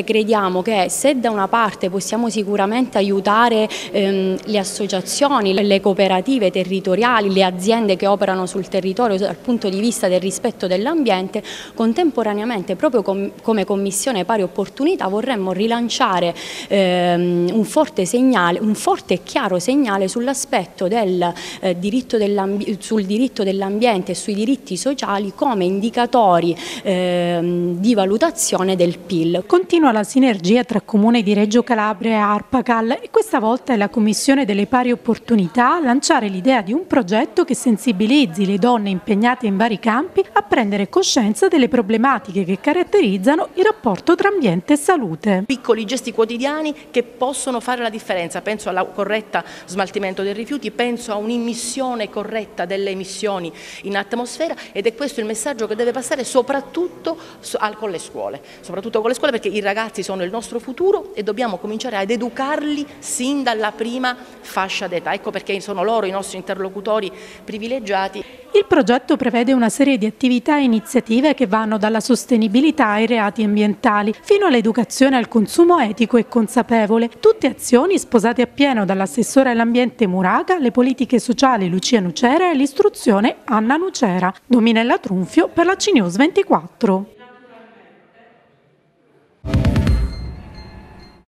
Crediamo che se da una parte possiamo sicuramente aiutare le associazioni, le cooperative territoriali, le aziende che operano sul territorio dal punto di vista del rispetto dell'ambiente, contemporaneamente proprio come Commissione Pari Opportunità vorremmo rilanciare un forte e chiaro segnale sull'aspetto del sul diritto dell'ambiente e sui diritti sociali come indicatori di valutazione del PIL. Continua la sinergia tra Comune di Reggio Calabria e Arpacal e questa volta è la Commissione delle Pari Opportunità a lanciare l'idea di un progetto che sensibilizzi le donne impegnate in vari campi a prendere coscienza delle problematiche che caratterizzano il rapporto tra ambiente e salute. Piccoli gesti quotidiani che possono fare la differenza, penso alla corretta smaltimento dei rifiuti, penso a un'immissione corretta delle emissioni in atmosfera ed è questo il messaggio che deve passare soprattutto con le scuole, perché i ragazzi sono il nostro futuro e dobbiamo cominciare ad educarli sin dalla prima fascia d'età. Ecco perché sono loro i nostri interlocutori privilegiati. Il progetto prevede una serie di attività e iniziative che vanno dalla sostenibilità ai reati ambientali fino all'educazione al consumo etico e consapevole. Tutte azioni sposate appieno dall'assessore all'ambiente Muraga, le politiche sociali Lucia Nucera e l'istruzione Anna Nucera. Dominella Trunfio per la CNews 24.